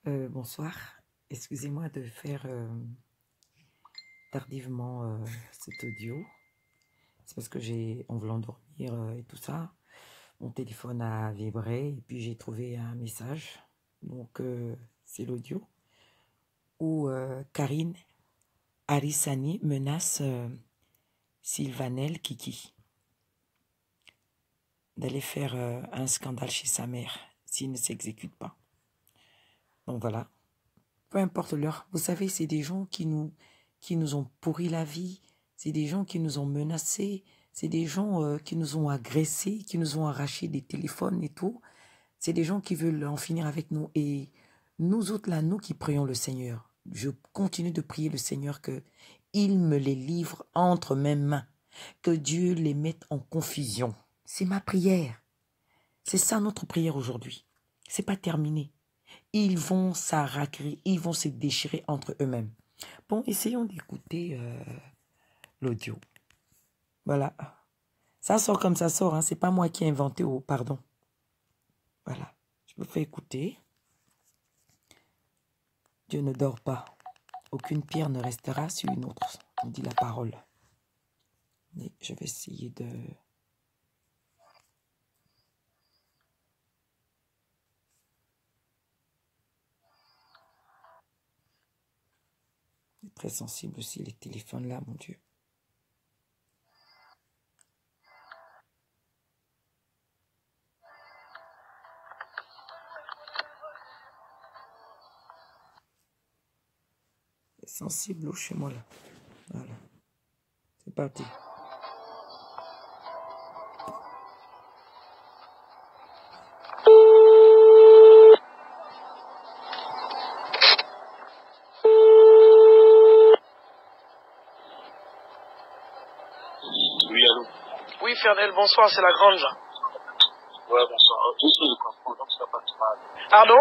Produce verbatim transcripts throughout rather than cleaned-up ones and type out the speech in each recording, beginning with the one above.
Euh, bonsoir. Excusez-moi de faire euh, tardivement euh, cet audio. C'est parce que j'ai, en voulant dormir euh, et tout ça, mon téléphone a vibré et puis j'ai trouvé un message. Donc euh, c'est l'audio où euh, Karine Harissani menace euh, Sylvanel Kiki d'aller faire euh, un scandale chez sa mère s'il ne s'exécute pas. Donc voilà. Peu importe l'heure. Vous savez, c'est des gens qui nous, qui nous ont pourri la vie. C'est des gens qui nous ont menacés. C'est des gens euh, qui nous ont agressés, qui nous ont arraché des téléphones et tout. C'est des gens qui veulent en finir avec nous. Et nous autres là, nous qui prions le Seigneur, je continue de prier le Seigneur que il me les livre entre mes mains. Que Dieu les mette en confusion. C'est ma prière. C'est ça notre prière aujourd'hui. C'est pas terminé. Ils vont s'arraquer, ils vont se déchirer entre eux-mêmes. Bon, essayons d'écouter euh, l'audio. Voilà. Ça sort comme ça sort, hein. C'est pas moi qui ai inventé, oh, pardon. Voilà. Je me fais écouter. Dieu ne dort pas. Aucune pierre ne restera sur une autre, on dit la parole. Mais je vais essayer de... C'est très sensible aussi, les téléphones là, mon Dieu. C'est sensible oh, chez moi là. Voilà. C'est parti. Oui, Fernel, bonsoir, c'est la Grange. Ouais, bonsoir. Tout ce que je comprends, donc ça passe mal. Pardon?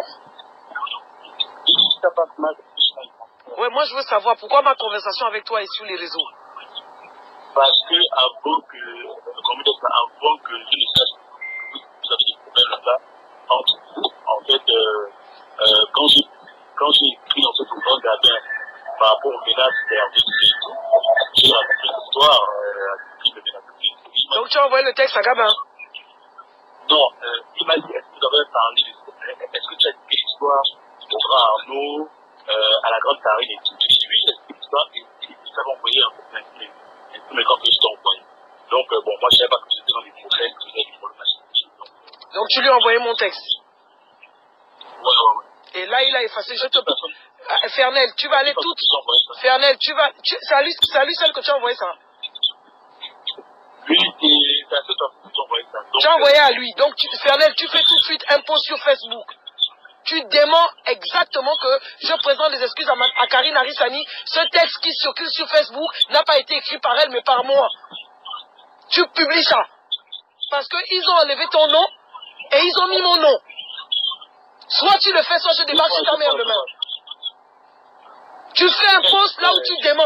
Ça passe mal. Ouais, moi je veux savoir pourquoi ma conversation avec toi est sur les réseaux. Parce que avant que, comme dire ça, avant que je ne sache que vous avez des problèmes là-bas, entre vous, en fait, euh, euh, quand j'ai quand j'ai écrit en fait au grand gardien par rapport aux menaces terroristes et tout, j'ai raconté l'histoire euh, à qui de menaces. Donc tu as envoyé le texte à Gabin? Non, euh, il m'a dit, est-ce que vous avez parlé de est-ce que tu as dit l'histoire au grand Arnaud, euh, à la grande Karine et tout? Je dis oui, est-ce que l'histoire, et tu avais envoyé un peu et tous mes camps que je t'ai envoyé. Donc, euh, bon, moi je ne savais pas que c'était dans les problèmes, que vous avez des problèmes à donc, donc tu lui as envoyé mon texte? Ouais, ouais, ouais. Et là, il a effacé, je te... Ah, Fernel, tu vas aller tout... Fernel, tu vas... Tu... C'est à lui seul que tu as envoyé ça? Oui, et c'est à ce temps que tu as envoyé ça. Donc, tu as envoyé à lui. Donc, tu... Fernel, tu fais tout de suite un post sur Facebook. Tu déments exactement que je présente des excuses à, ma... à Karine Harissani. Ce texte qui circule sur Facebook n'a pas été écrit par elle, mais par moi. Tu publies ça. Parce qu'ils ont enlevé ton nom et ils ont mis mon nom. Soit tu le fais, soit je débarque sur ta mère demain. Tu fais un post là où tu déments.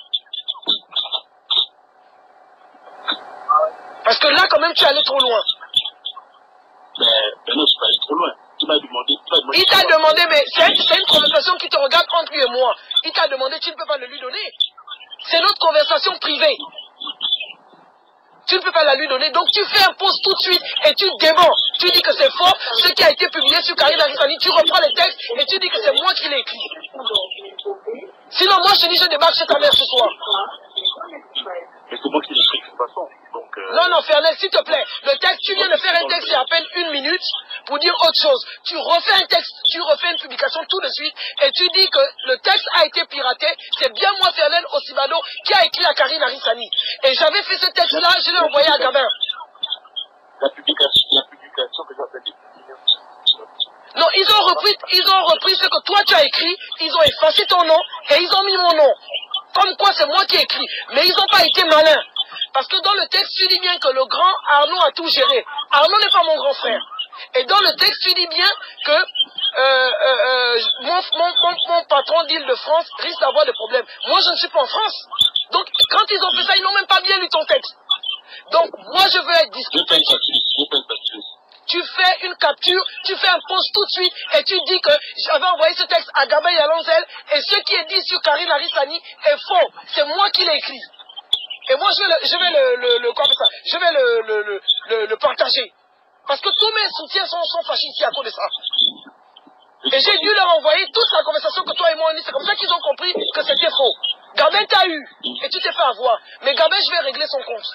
Parce que là, quand même, tu es allé trop loin. Mais, mais non, je suis pas allé trop loin. Tu m'as demandé, tu m'as demandé. Il t'a demandé, mais c'est une conversation qui te regarde entre lui et moi. Il t'a demandé, tu ne peux pas le lui donner. C'est notre conversation privée. Tu ne peux pas la lui donner. Donc tu fais un post tout de suite et tu déments. Tu dis que c'est faux. Ce qui a été publié sur Karine Harissani, tu reprends les textes et tu dis que c'est moi qui l'ai écrit. Sinon, moi, je te dis, je débarque chez ta mère ce soir. Mais c'est moi qui l'ai écrit de toute façon. Donc, euh... Non, non, Fernel, s'il te plaît. Le texte, tu viens de faire un texte il y a à peine une minute pour dire autre chose. Tu refais un texte, tu refais une publication tout de suite et tu dis que le texte a été piraté. C'est bien moi, Fernel Osibado, qui a écrit à Karine Harissani. Et j'avais fait ce texte-là, je l'ai envoyé à Gabin. La publication, la publication que j'ai faite depuis. Non, ils ont repris, ils ont repris ce que toi tu as écrit, ils ont effacé ton nom et ils ont mis mon nom. Comme quoi c'est moi qui ai écrit. Mais ils n'ont pas été malins. Parce que dans le texte, tu dis bien que le grand Arnaud a tout géré. Arnaud n'est pas mon grand frère. Et dans le texte, tu dis bien que euh, euh, euh, mon, mon, mon, mon patron d'Île-de-France risque d'avoir des problèmes. Moi, je ne suis pas en France. Donc, quand ils ont fait ça, ils n'ont même pas bien lu ton texte. Donc, moi, je veux être discuté. tu fais une capture, tu fais un post tout de suite et tu dis que j'avais envoyé ce texte à Gabin Yalonzel et ce qui est dit sur Karine Arissani est faux. C'est moi qui l'ai écrit. Et moi, je vais le, je vais le, le, le, quoi, ça, je vais le, le, le, le, le partager. Parce que tous mes soutiens sont, sont fâchés ici à cause de ça. Et j'ai dû leur envoyer toute la conversation que toi et moi on a. C'est comme ça qu'ils ont compris que c'était faux. Gabin t'a eu et tu t'es fait avoir. Mais Gabin, je vais régler son compte.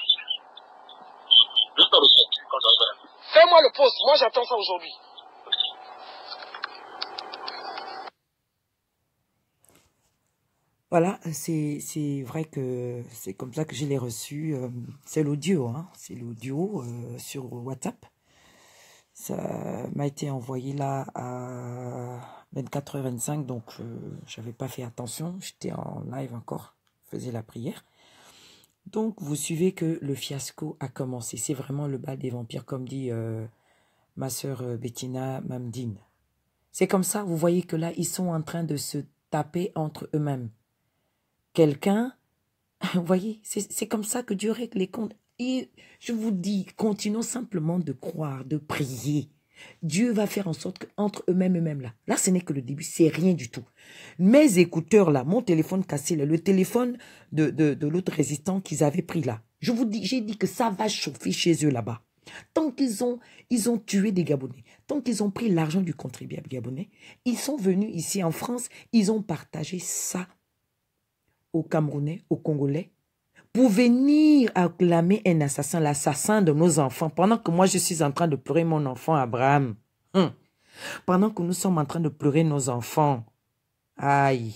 Fais-moi le post. Moi, j'attends ça aujourd'hui. Voilà, c'est c'est vrai que c'est comme ça que je l'ai reçu. Euh, c'est l'audio, hein, c'est l'audio euh, sur WhatsApp. Ça m'a été envoyé là à vingt-quatre heures vingt-cinq, donc euh, j'avais pas fait attention. J'étais en live encore, je faisais la prière. Donc vous suivez que le fiasco a commencé. C'est vraiment le bal des vampires, comme dit euh, ma sœur euh, Bettina Mamdine. C'est comme ça, vous voyez que là, ils sont en train de se taper entre eux-mêmes. Quelqu'un, vous voyez, c'est comme ça que Dieu règle les comptes. Et je vous dis, continuons simplement de croire, de prier. Dieu va faire en sorte qu'entre eux-mêmes et eux-mêmes là, là ce n'est que le début, c'est rien du tout. Mes écouteurs là, mon téléphone cassé là, le téléphone de, de, de l'autre résistant qu'ils avaient pris là, je vous dis, j'ai dit que ça va chauffer chez eux là-bas. Tant qu'ils ont, ils ont tué des Gabonais, tant qu'ils ont pris l'argent du contribuable gabonais, ils sont venus ici en France, ils ont partagé ça aux Camerounais, aux Congolais, pour venir acclamer un assassin, l'assassin de nos enfants, pendant que moi je suis en train de pleurer mon enfant Abraham. Hum. Pendant que nous sommes en train de pleurer nos enfants. Aïe.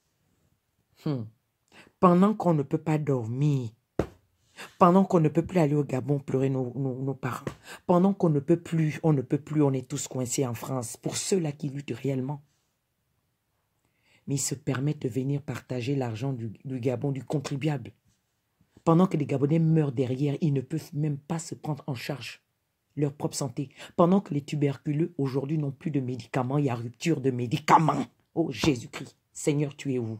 Hum. Pendant qu'on ne peut pas dormir. Pendant qu'on ne peut plus aller au Gabon pleurer nos, nos, nos parents. Pendant qu'on ne peut plus, on ne peut plus, on est tous coincés en France. Pour ceux-là qui luttent réellement. Mais ils se permettent de venir partager l'argent du, du Gabon, du contribuable. Pendant que les Gabonais meurent derrière, ils ne peuvent même pas se prendre en charge leur propre santé. Pendant que les tuberculeux, aujourd'hui, n'ont plus de médicaments, il y a rupture de médicaments. Oh Jésus-Christ, Seigneur, tu es où?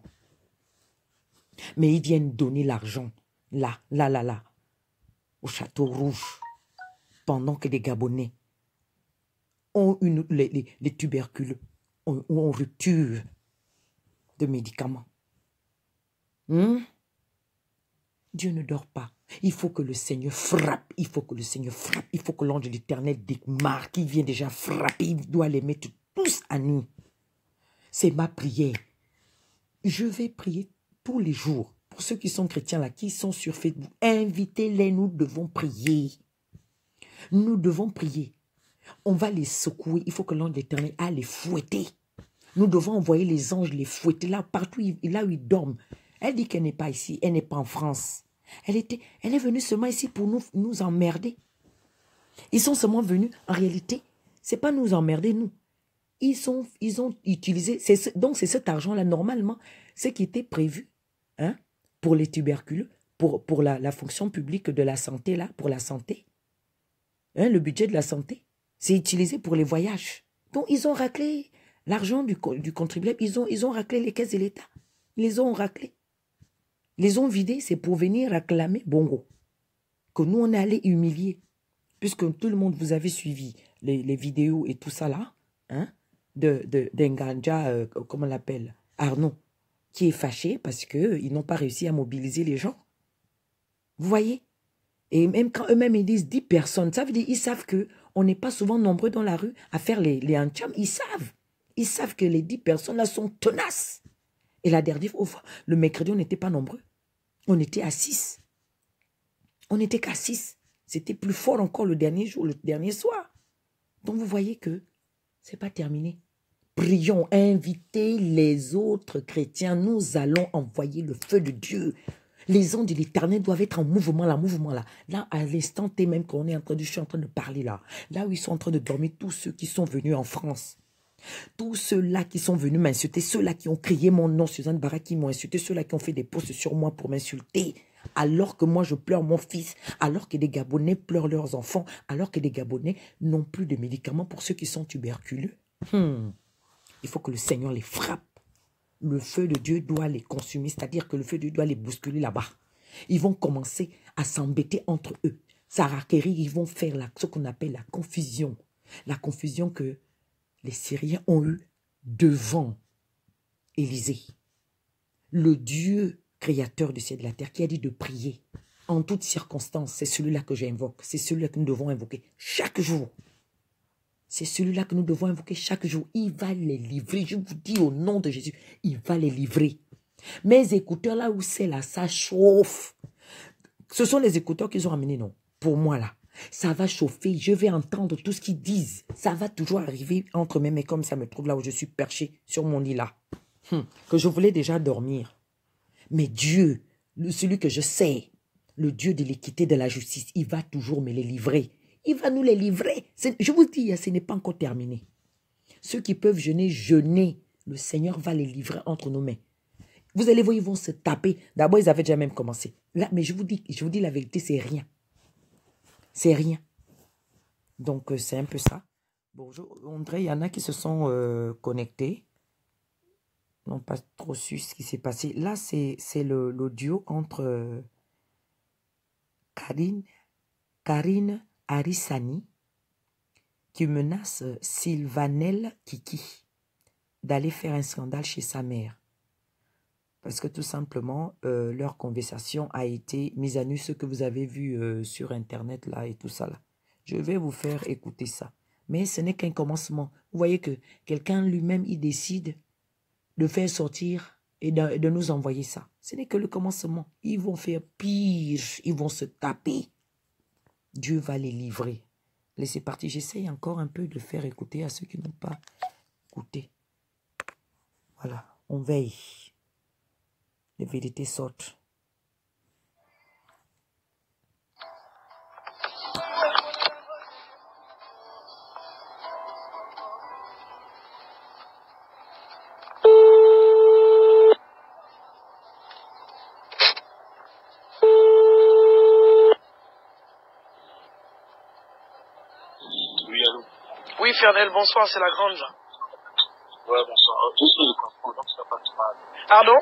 Mais ils viennent donner l'argent, là, là, là, là, au Château Rouge. Pendant que les Gabonais ont une, les, les, les tuberculeux ont, ont rupture de médicaments. Hum? Dieu ne dort pas. Il faut que le Seigneur frappe. Il faut que le Seigneur frappe. Il faut que l'ange de l'Éternel démarre, qui vient déjà frapper. Il doit les mettre tous à nu. C'est ma prière. Je vais prier tous les jours. Pour ceux qui sont chrétiens là, qui sont sur Facebook, invitez-les, nous devons prier. Nous devons prier. On va les secouer. Il faut que l'ange de l'Éternel aille les fouetter. Nous devons envoyer les anges les fouetter là, partout là où ils dorment. Elle dit qu'elle n'est pas ici, elle n'est pas en France. Elle, était, elle est venue seulement ici pour nous, nous emmerder. Ils sont seulement venus, en réalité, ce n'est pas nous emmerder, nous. Ils, sont, ils ont utilisé, ce, donc c'est cet argent-là, normalement, ce qui était prévu hein, pour les tuberculeux, pour, pour la, la fonction publique de la santé, là, pour la santé. Hein, le budget de la santé, c'est utilisé pour les voyages. Donc, ils ont raclé l'argent du, du contribuable, ils ont, ils ont raclé les caisses de l'État. Ils les ont raclés. Les ont vidés, c'est pour venir acclamer Bongo. Que nous, on est allé humilier. Puisque tout le monde, vous avez suivi les, les vidéos et tout ça là, hein, de, de, d'Enganja, euh, comment on l'appelle, Arnaud, qui est fâché parce qu'ils n'ont pas réussi à mobiliser les gens. Vous voyez? Et même quand eux-mêmes ils disent dix personnes, ça veut dire ils savent qu'on n'est pas souvent nombreux dans la rue à faire les, les hanchams. Ils savent. Ils savent que les dix personnes là sont tenaces. Et la dernière fois, le mercredi, on n'était pas nombreux. On était à six. On n'était qu'à six. C'était plus fort encore le dernier jour, le dernier soir. Donc vous voyez que ce n'est pas terminé. Prions, invitez les autres chrétiens. Nous allons envoyer le feu de Dieu. Les anges de l'Éternel doivent être en mouvement, là, mouvement là. Là, à l'instant T même qu'on est en train de, je suis en train de parler là. Là où ils sont en train de dormir, tous ceux qui sont venus en France. Tous ceux-là qui sont venus m'insulter, ceux-là qui ont crié mon nom, Suzanne Barra, qui m'ont insulté, ceux-là qui ont fait des posts sur moi pour m'insulter, alors que moi je pleure mon fils, alors que des Gabonais pleurent leurs enfants, alors que des Gabonais n'ont plus de médicaments pour ceux qui sont tuberculeux. Hmm. Il faut que le Seigneur les frappe. Le feu de Dieu doit les consumer, c'est-à-dire que le feu de Dieu doit les bousculer là-bas. Ils vont commencer à s'embêter entre eux. Sarakeri, ils vont faire la, ce qu'on appelle la confusion. La confusion que les Syriens ont eue devant Élysée. Le Dieu créateur du ciel et de la terre qui a dit de prier en toutes circonstances, c'est celui-là que j'invoque. C'est celui-là que nous devons invoquer chaque jour. C'est celui-là que nous devons invoquer chaque jour. Il va les livrer. Je vous dis au nom de Jésus, il va les livrer. Mes écouteurs, là où c'est là, ça chauffe. Ce sont les écouteurs qu'ils ont amenés, non? Pour moi, là. Ça va chauffer. Je vais entendre tout ce qu'ils disent. Ça va toujours arriver entre mes mains comme ça me trouve là où je suis perché sur mon lit là. Hum, que je voulais déjà dormir. Mais Dieu, celui que je sais, le Dieu de l'équité, de la justice, il va toujours me les livrer. Il va nous les livrer. Je vous dis, ce n'est pas encore terminé. Ceux qui peuvent jeûner, jeûner. Le Seigneur va les livrer entre nos mains. Vous allez voir, ils vont se taper. D'abord, ils avaient déjà même commencé. Là, mais je vous dis, je vous dis la vérité, c'est rien. C'est rien. Donc, euh, c'est un peu ça. Bonjour, André, il y en a qui se sont euh, connectés. N'ont pas trop su ce qui s'est passé. Là, c'est l'audio entre euh, Karine, Karine Harissani qui menace Sylvanelle Kiki d'aller faire un scandale chez sa mère. Parce que tout simplement, euh, leur conversation a été mise à nu, ce que vous avez vu euh, sur Internet là et tout ça là. Je vais vous faire écouter ça. Mais ce n'est qu'un commencement. Vous voyez que quelqu'un lui-même, il décide de faire sortir et de, de nous envoyer ça. Ce n'est que le commencement. Ils vont faire pire. Ils vont se taper. Dieu va les livrer. Laissez partir. J'essaye encore un peu de faire écouter à ceux qui n'ont pas écouté. Voilà. On veille. Les vérités sortent. Oui, allô. Oui, Fernel, bonsoir, c'est la grande. Ouais, bonsoir. Euh, Tout ce que je comprends, donc ça passe mal. Pardon?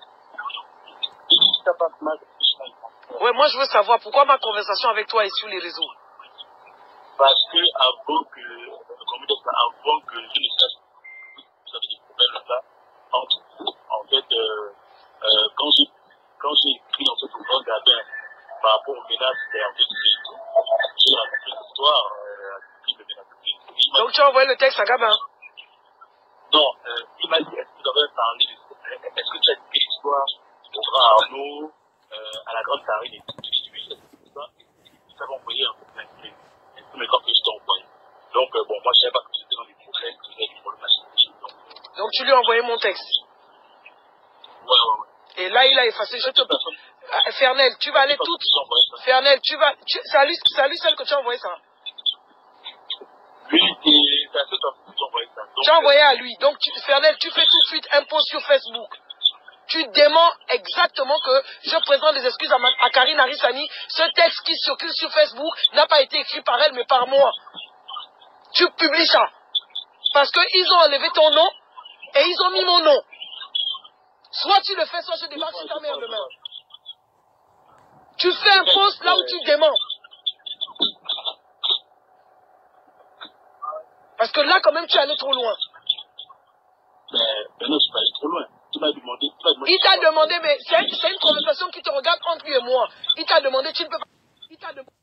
Ça passe mal, mal. Ouais, moi je veux savoir pourquoi ma conversation avec toi est sur les réseaux. Parce que avant que, comment dire ça, avant que je ne sache que vous avez des problèmes là-bas, en, en fait, euh, euh, quand j'ai quand j'ai écrit en fait au grand gardien par rapport aux menaces d'Hervé et tout, j'ai raconté l'histoire, euh, de menaces. Donc tu as envoyé le texte à Gabin? Non, euh, il m'a dit, est-ce que vous avez parlé de est-ce que tu as dit l'histoire au grand Arnaud, euh, à la grande Karine et tout, oui, c'est ça, ils t'avaient envoyé un peu plein de tous mes corps que je t'ai envoyé. Donc, euh, bon, moi, je ne savais pas que c'était dans les problèmes, que c'était des problèmes donc, euh, donc, tu lui as envoyé mon texte? Ouais, ouais, ouais. Et là, il a effacé. Je te... Ah, Fernel, tu vas aller tout... Fernel, tu vas... Tu... C'est à lui, lui seul que tu as envoyé ça? Lui, c'est à ce temps que tu as envoyé ça. Donc, tu as envoyé à lui. Donc, tu... Fernel, tu fais tout de suite un post sur Facebook. Tu déments exactement que je présente des excuses à, ma... à Karine Harissani. Ce texte qui circule sur Facebook n'a pas été écrit par elle, mais par moi. Tu publies ça. Parce qu'ils ont enlevé ton nom et ils ont mis mon nom. Soit tu le fais, soit je débarque sur ta mère demain. Tu fais un post là où tu déments. Parce que là, quand même, tu es allé trop loin. Mais, mais non, je suis pas allé trop loin. Tu m'as demandé, tu m'as demandé. Il t'a demandé, mais c'est une conversation qui te regarde entre lui et moi. Il t'a demandé, tu ne peux pas. Il t'a demandé.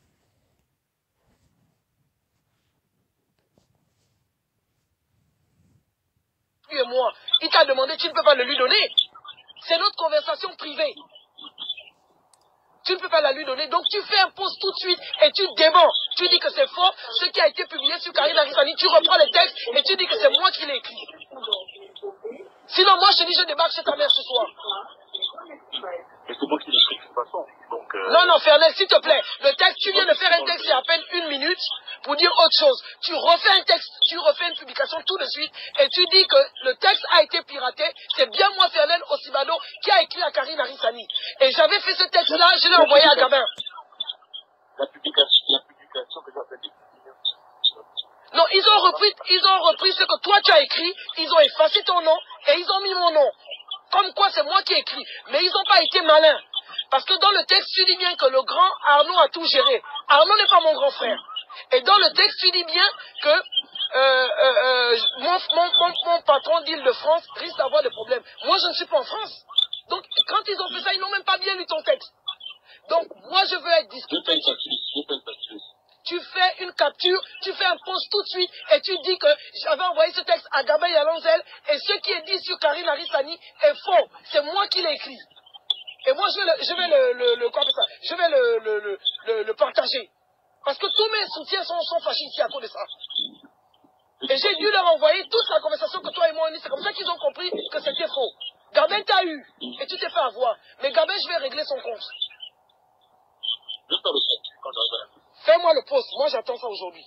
Lui et moi. Il t'a demandé, tu ne peux pas le lui donner. C'est notre conversation privée. Tu ne peux pas la lui donner. Donc tu fais un post tout de suite et tu déments. Tu dis que c'est faux. Ce qui a été publié sur Karine Harissani, tu reprends les textes et tu dis que c'est moi qui l'ai écrit. Sinon, moi, je te dis, je débarque chez ta mère ce soir. Mais c'est moi qui l'ai écrit de toute façon. Donc, euh... Non, non, Fernel, s'il te plaît. Le texte, tu viens de faire un texte il y a à peine une minute pour dire autre chose. Tu refais un texte, tu refais une publication tout de suite et tu dis que le texte a été piraté. C'est bien moi, Fernel Osibado, qui a écrit à Karine Harissani. Et j'avais fait ce texte-là, je l'ai envoyé à Gabin. La publication, la publication que j'ai faite. Non, ils ont repris, ils ont repris ce que toi tu as écrit, ils ont effacé ton nom et ils ont mis mon nom. Comme quoi c'est moi qui ai écrit. Mais ils n'ont pas été malins. Parce que dans le texte, tu dis bien que le grand Arnaud a tout géré. Arnaud n'est pas mon grand frère. Et dans le texte, tu dis bien que euh, euh, euh, mon, mon, mon, mon patron d'Île-de-France risque d'avoir des problèmes. Moi, je ne suis pas en France. Donc, quand ils ont fait ça, ils n'ont même pas bien lu ton texte. Donc, moi, je veux être discuté. Tu fais une capture, tu fais un post tout de suite et tu dis que j'avais envoyé ce texte à Gabin Yalonzel et ce qui est dit sur Karine Arissani est faux. C'est moi qui l'ai écrit. Et moi, je vais le, je vais le, le, le, quoi, ça, je vais le, le, le, le, le partager. Parce que tous mes soutiens sont, sont fâchés ici à cause de ça. Et j'ai dû leur envoyer toute la conversation que toi et moi on a. C'est comme ça qu'ils ont compris que c'était faux. Gabin t'a eu et tu t'es fait avoir. Mais Gabin, je vais régler son compte. Fais-moi le post. Moi, j'attends ça aujourd'hui.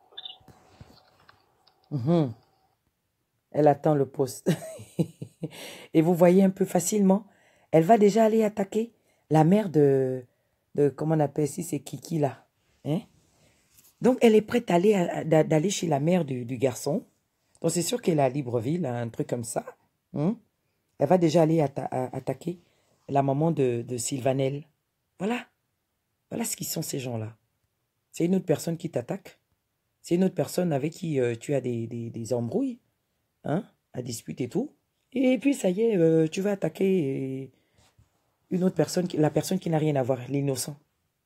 Mmh. Elle attend le post. Et vous voyez un peu facilement, elle va déjà aller attaquer la mère de, de comment on appelle ici, c'est Kiki là. Hein? Donc, elle est prête à aller, à, d'aller chez la mère du, du garçon. Donc, c'est sûr qu'elle est à Libreville, un truc comme ça. Hein? Elle va déjà aller atta à, attaquer la maman de, de Sylvanelle. Voilà. Voilà ce qui sont ces gens-là. C'est une autre personne qui t'attaque. C'est une autre personne avec qui euh, tu as des, des, des embrouilles, hein, à disputer et tout. Et puis, ça y est, euh, tu vas attaquer une autre personne, la personne qui n'a rien à voir, l'innocent.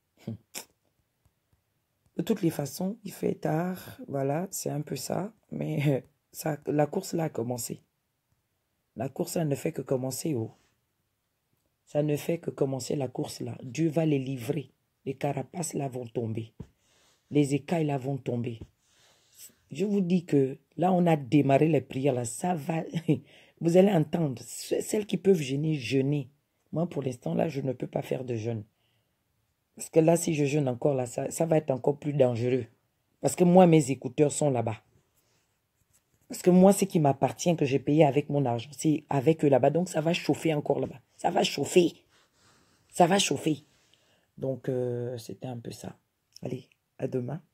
De toutes les façons, il fait tard, voilà, c'est un peu ça. Mais ça, la course là a commencé. La course là ne fait que commencer, oh. Ça ne fait que commencer la course là. Dieu va les livrer. Les carapaces là vont tomber. Les écailles là vont tomber. Je vous dis que là, on a démarré les prières là. Ça va. Vous allez entendre. Celles qui peuvent jeûner, jeûner. Moi, pour l'instant, là, je ne peux pas faire de jeûne. Parce que là, si je jeûne encore, là, ça, ça va être encore plus dangereux. Parce que moi, mes écouteurs sont là-bas. Parce que moi, ce qui m'appartient, que j'ai payé avec mon argent, c'est avec eux là-bas. Donc, ça va chauffer encore là-bas. Ça va chauffer. Ça va chauffer. Donc, euh, c'était un peu ça. Allez, à demain.